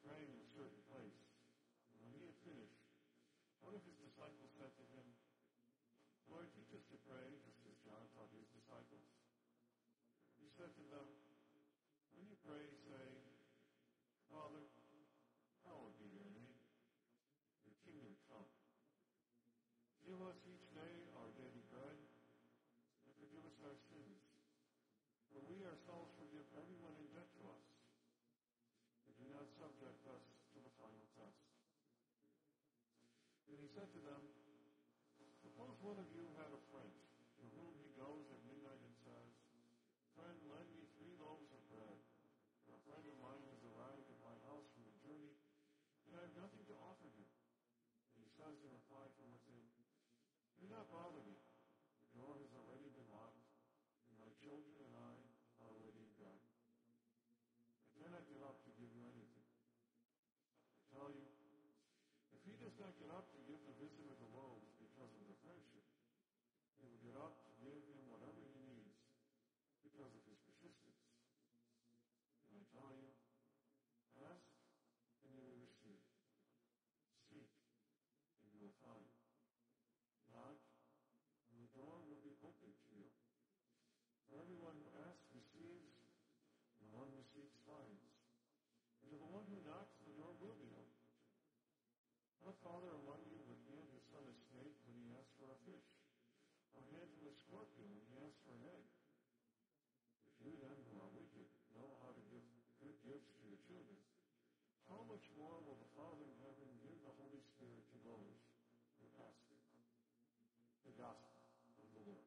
praying in a certain place. And when he had finished, one of his disciples said to him, Lord, teach us to pray, just as John taught his disciples. He said to them, when you pray, say, Father, hallowed be your name. Your kingdom come. Give us each day our daily bread, and forgive us our sins, for we ourselves forgive everyone in debt to us. And do not subject us to the final test. And he said to them, suppose one of you had a friend to whom he goes at midnight and says, Friend, lend me 3 loaves of bread. For a friend of mine has arrived at my house from a journey, and I have nothing to offer him. And he says in reply from within, do not bother me. The door has already been locked, and my children and I are already in bed. I cannot get up to give you anything. I tell you, if he does not get up to give the visitor the loaves because of the friendship, he will get up to give him whatever he needs because of his persistence. And I tell you, ask and you will receive. Seek and you will find. Knock and the door will be opened to you. For everyone who asks receives, and the one who seeks finds. And to the one who knocks, the door will be opened. What father among you would hand his son a snake when he asks for a fish? Or hand him a scorpion when he asks for an egg? If you then, who are wicked, know how to give good gifts to your children, how much more will the Father in heaven give the Holy Spirit to those who ask him? The Gospel of the Lord.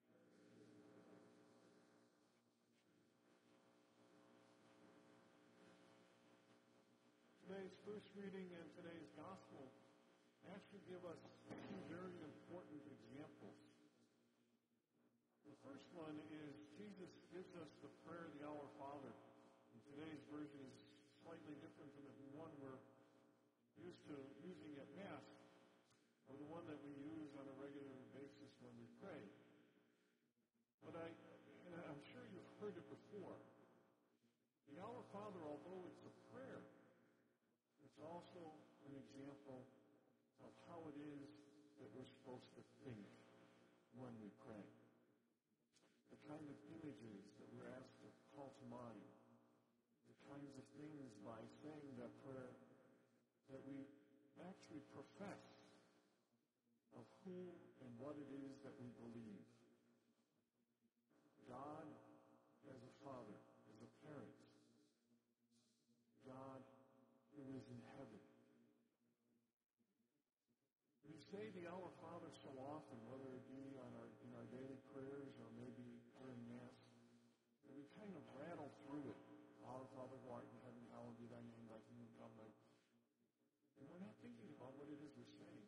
Today's first reading and today's Gospel actually give us 2 very important examples. The first one is Jesus gives us the prayer of the Our Father. And today's version is slightly different from the one we're used to using at Mass, or the one that we use on a regular basis when we pray. But I'm sure you've heard it before. The Our Father, although it's a prayer, it's also an example of how it is that we're supposed to think when we pray. The kind of images that we're asked to call to mind. The kinds of things by saying that prayer that we actually profess of who and what it is that we believe. God as a father, as a parent. God who is in heaven. We say the Our Father so often, whether it be in our daily prayers or maybe during Mass, that we kind of rattle through it. Our Father who art in heaven, hallowed be thy name, thy kingdom come, and we're not thinking about what it is we're saying.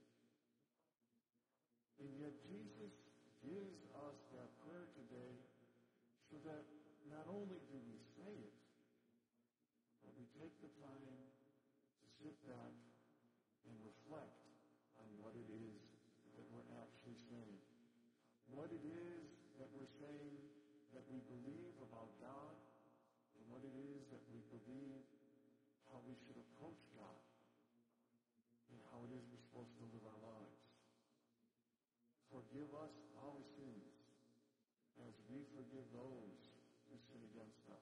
And yet Jesus gives us that prayer today so that not only do we say it, but we take the time to sit back and reflect on what it is that we're actually saying. What it is that we're saying that we believe about God, and what it is that we believe how we should approach God, and how it is we're supposed to live our lives. Forgive us our sins as we forgive those who sin against us.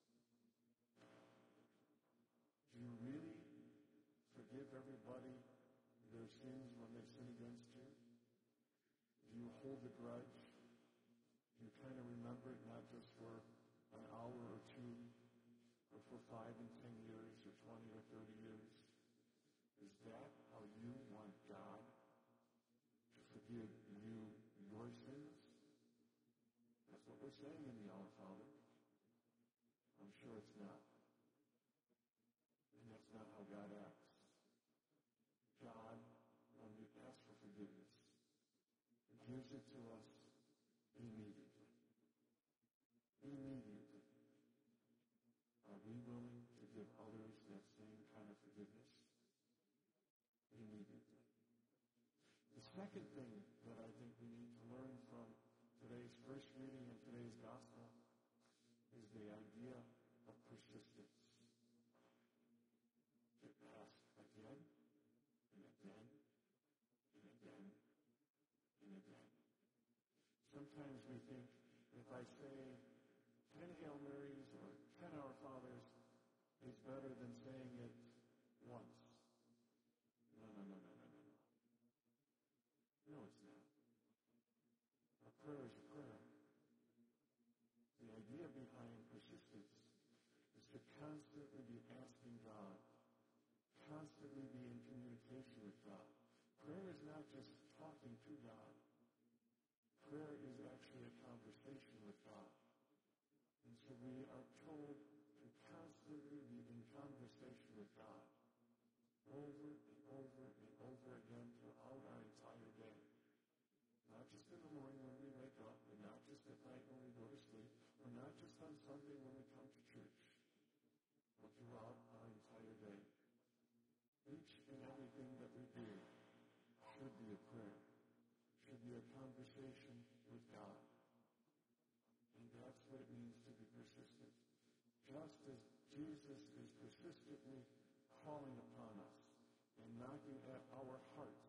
Do you really forgive everybody their sins when they sin against you? Do you hold a grudge? Do you kind of remember it not just for an hour or 2, but for 5 and 10 years or 20 or 30 years? Is that how you want God to forgive you your sins? That's what we're saying in the Our Father. I'm sure it's not. And that's not how God acts. God, when we ask for forgiveness, gives it to us immediately. Immediately. Are we willing to give others that same kind of forgiveness? Immediately. The second thing that I think we need to learn from today's first reading and today's gospel is the idea of persistence. Sometimes we think if I say 10 Hail Marys or 10 Our Fathers, it's better than saying it once. No, no, no, no, no, no, no. No, it's not. A prayer is a prayer. The idea behind persistence is to constantly be asking God, constantly be in communication with God. Prayer is not just talking to God. Prayer is actually a conversation with God. And so we are told to constantly be in conversation with God over and over and over again throughout our entire day. Not just in the morning when we wake up, and not just at night when we go to sleep, or not just on Sunday when we come to church, but throughout our entire day. Each and everything that we do should be a prayer, should be a conversation with God. And that's what it means to be persistent. Just as Jesus is persistently calling upon us and knocking at our hearts